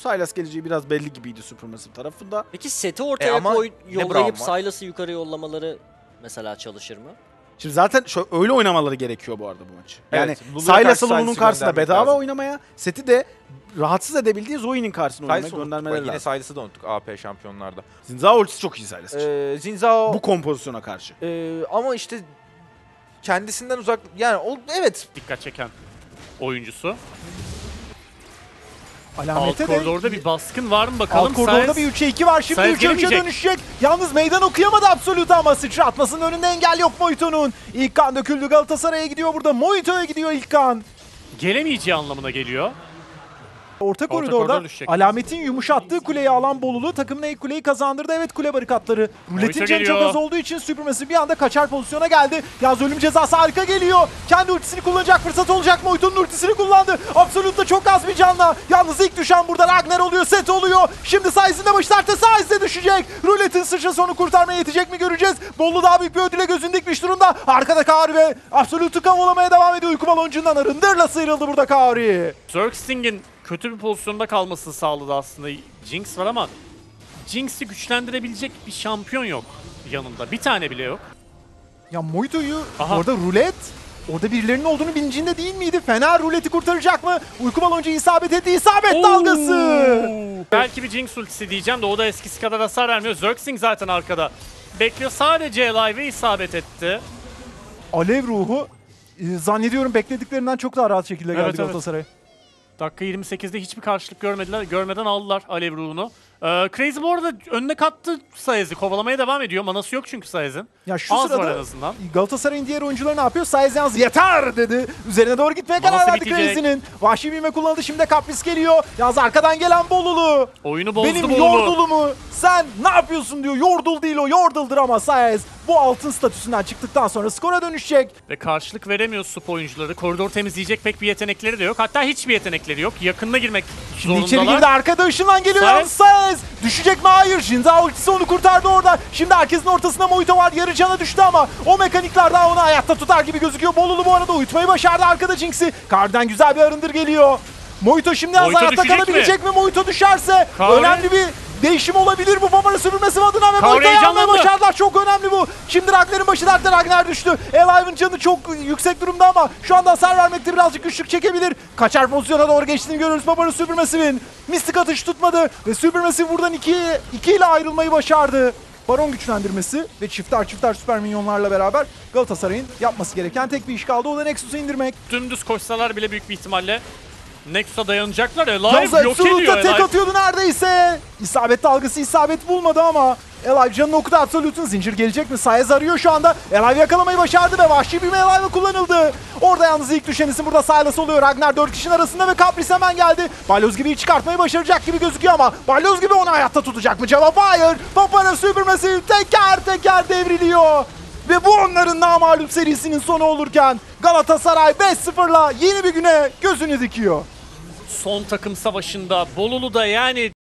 Sylas geleceği biraz belli gibiydi Supermassive tarafında. Peki seti ortaya yollayıp Sylas'ı yukarı yollamaları mesela çalışır mı? Şimdi zaten öyle oynamaları gerekiyor bu arada bu maçı. Yani Evet, Sylas'ı Lulu'nun Sylas'ı karşısında göndermek bedava lazım. oynamaya, seti de rahatsız edebildiği Zoe'nin karşısına oynamaya Sylas'ı unuttuk. göndermeleri Yine lazım. Sylas'ı da unuttuk AP şampiyonlarda. Xin Zhao ultisi çok iyi Sylas için. Xin Zhao Bu kompozisyona karşı. ama işte kendisinden uzak yani evet Dikkat çeken oyuncusu. Alamete Alt de koridorda bir baskın var mı bakalım. alt koridorda Sylas bir 3'e 2 var. Şimdi Sylas 3'e 3'e gelemeyecek. dönüşecek. Yalnız meydan okuyamadı Absolute ama sıçratmasının önünde engel yok Mojito'nun. İlk kan döküldü, Galatasaray'a gidiyor burada. Mojito'ya gidiyor ilk kan. gelemeyeceği anlamına geliyor. Orta koridor koridorda düşecek. Alamet'in yumuşattığı kuleyi alan Bolulu takımına ilk kuleyi kazandırdı. Evet, kule barikatları. Ruletin canı geliyor. çok az olduğu için Supermassive bir anda kaçar pozisyona geldi. Yalnız ölüm cezası harika geliyor. Kendi ultisini kullanacak fırsat olacak. Mojito'nun ultisini kullandı. Absolute'da çok az bir canla. Yalnız ilk düşen burada Ragnar oluyor, set oluyor. Şimdi Syze'in de başlarsa Syze de düşecek. Ruletin sıçrası onu kurtarmaya yetecek mi göreceğiz. Bolulu daha büyük bir ödüle gözünü dikmiş durumda. Arkada Kaori ve Absolute'u kavalamaya devam ediyor. Uyku baloncundan arındırla sıyrıldı burada Kaori. Zergsting'in kötü bir pozisyonda kalmasını sağladı aslında. Jinx var ama Jinx'i güçlendirebilecek bir şampiyon yok yanında. Bir tane bile yok. Ya Mojito'yu Aha. orada rulet, orada birilerinin olduğunu bilincinde değil miydi? Fener ruleti kurtaracak mı? Uyku baloncu isabet etti, isabet dalgası! Belki bir Jinx ultisi diyeceğim de o da eskisi kadar hasar vermiyor. Zergsting zaten arkada bekliyor. Sadece Alive'e isabet etti. Alev ruhu zannediyorum beklediklerinden çok daha rahat şekilde geldi Evet, evet. Galatasaray'a. Dakika 28'de hiçbir karşılık görmeden aldılar Alev ruhunu. Crazy bu arada önüne kattı Syez'i. Kovalamaya devam ediyor. Manası yok çünkü Syez'in. Ya şu Az var en sırada azından. Galatasaray'ın diğer oyuncuları ne yapıyor? Syez yalnız yeter dedi. Üzerine doğru gitmeye karar Manası verdi bitecek. Crazy'nin. Vahşi büyüme kullanıldı, şimdi de Kapris geliyor. Yalnız arkadan gelen Bolulu. Oyunu bozdu Benim Bolulu. Yordul'umu sen ne yapıyorsun diyor. Yordul değil o, Yordul'dur ama Syez bu altın statüsünden çıktıktan sonra skora dönüşecek. Ve karşılık veremiyor sup oyuncuları. Koridor temizleyecek pek bir yetenekleri de yok. Hatta hiçbir yetenekleri yok. Yakınına girmek Şimdi içeri zorundalar. girdi, arkada ışınlan geliyor Syez. yalnız Syez. Düşecek mi? Hayır. Jinza ultisi onu kurtardı orada. Şimdi herkesin ortasında Mojito var. Yarı cana düştü ama o mekanikler daha onu hayatta tutar gibi gözüküyor. Bolulu bu arada uyutmayı başardı arkada Jinx'i. Kardan güzel bir arındır geliyor. Mojito şimdi az Mojito hayatta düşecek kalabilecek mi? Mojito düşerse Kaori. önemli bir değişim olabilir bu favori süpürmesi adına ve Kaori Mojito'yu almaya heyecanlandı. başardılar. Çok önemli bu. Şimdi Ragnar'ın başı dertte, Ragnar düştü. Alive'ın canı çok yüksek durumda ama şu anda hasar vermekte birazcık güçlük çekebilir. Kaçar pozisyona doğru geçtiğini görüyoruz Favori Supermassive'in. Mistik atış tutmadı ve Supermassive buradan 2 ile ayrılmayı başardı. Baron güçlendirmesi ve çifter süper minyonlarla beraber Galatasaray'ın yapması gereken tek bir iş kaldı. O da Nexus'u indirmek. Dümdüz koşsalar bile büyük bir ihtimalle Nexus'a dayanacaklar. Yalnız Alive yok ediyor. Absolute'a tek Alive. atıyordu neredeyse. İsabet dalgası isabet bulmadı ama Alive canını okudu. Absolute'un zincir gelecek mi? Syez arıyor şu anda. Alive yakalamayı başardı ve vahşi büyüme Alive kullanıldı. Orada yalnız ilk düşen isim burada Sylas oluyor. Ragnar 4 kişinin arasında ve Kapris hemen geldi. Balyoz gibi çıkartmayı başaracak gibi gözüküyor ama Balyoz gibi onu hayatta tutacak mı? Cevap hayır. Papara Supermassive teker devriliyor. Ve bu onların namağlup serisinin sonu olurken Galatasaray 5-0'la yeni bir güne gözünü dikiyor. Son takım savaşında Bolulu da yani